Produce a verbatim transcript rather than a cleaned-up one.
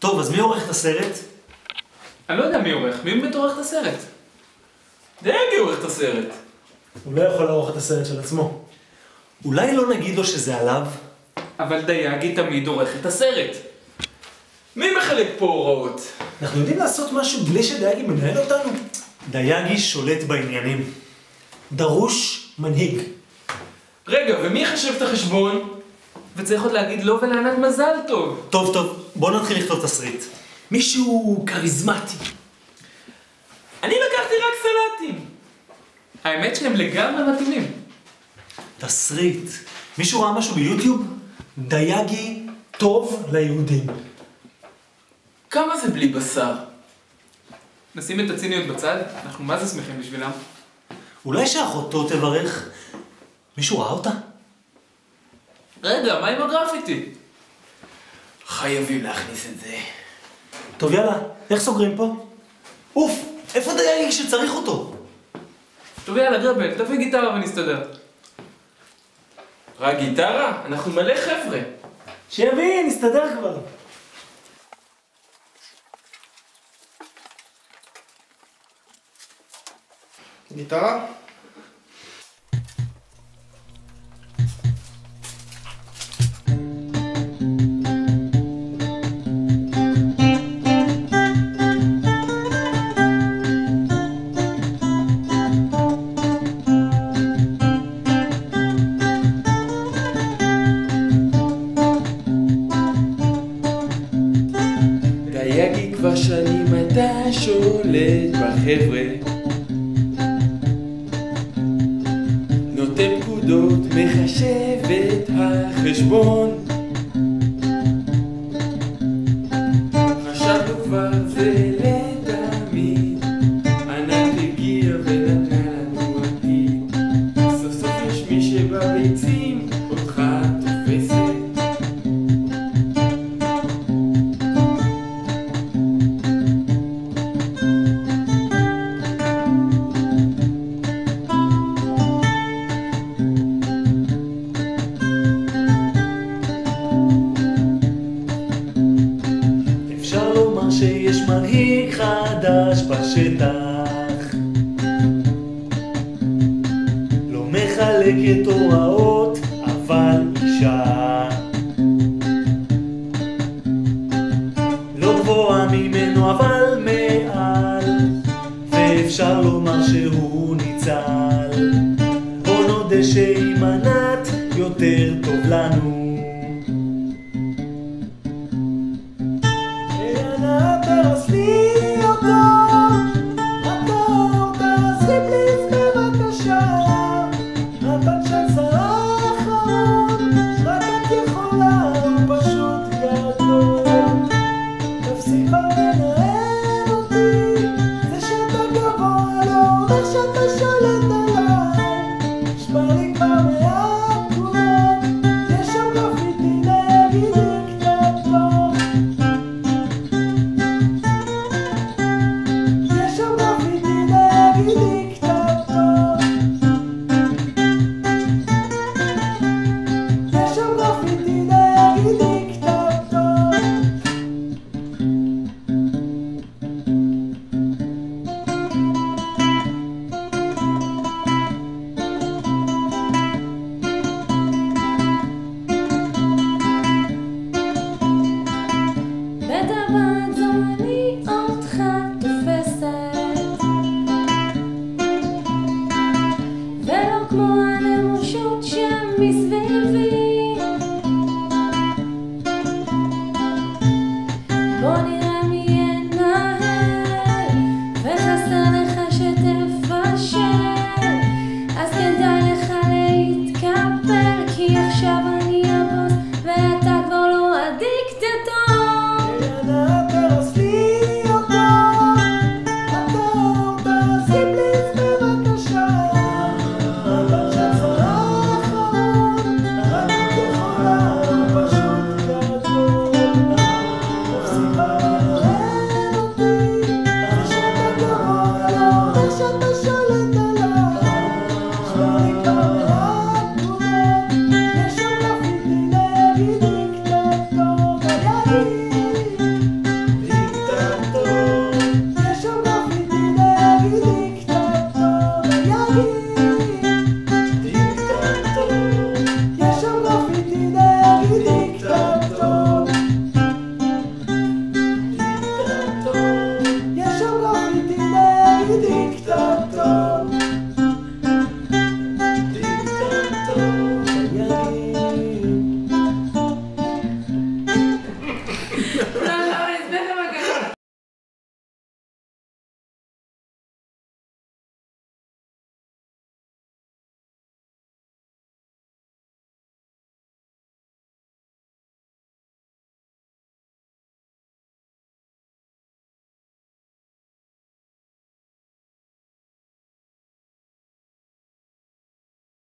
טוב, אז מי עורך את הסרט? אני לא יודע מי עורך, מי באמת עורך את הסרט? דייגי עורך את הסרט. הוא לא יכול לערוך את הסרט של עצמו. אולי לא נגיד לו שזה עליו? אבל דייגי תמיד עורך את הסרט. מי מחלק פה הוראות? אנחנו יודעים לעשות משהו בלי שדייגי מנהל אותנו? דייגי שולט בעניינים. דרוש מנהיג. רגע, ומי יחשב את החשבון? וצריך עוד להגיד לא ולענת מזל טוב. טוב, טוב, בוא נתחיל לכתוב תסריט. מישהו כריזמטי. אני לקחתי רק סלטים. האמת שהם לגמרי מתאימים. תסריט. מישהו ראה משהו ביוטיוב? דייגי טוב ליהודים. כמה זה בלי בשר? נשים את הציניות בצד, אנחנו מה זה שמחים בשבילם? אולי שאחותו תברך? מישהו ראה אותה? רגע, מה עם הגרפיטי? חייבים להכניס את זה. טוב, יאללה, איך סוגרים פה? אוף, איפה דייגי שצריך אותו? טוב, יאללה, גרבל, תביא גיטרה ונסתדר. רק גיטרה? אנחנו מלא חבר'ה. שיביא, נסתדר כבר. גיטרה? דייגי כבר שנים אתה שולט בחבר'ה, נותן פקודות, מחשב את החשבון. חשבנו כבר זה לתמיד, ענת הגיע ונתנה לנו עתיד. סוף סוף יש מי שבביצים אותך תופסת. אפשר לומר שיש מנהיג חדש בשטח, לא מחלקת הוראות אבל אישה, לא גבוהה ממנו אבל מעל, ואפשר לומר שהוא ניצל. בוא נודה שעם ענת יותר טוב לנו.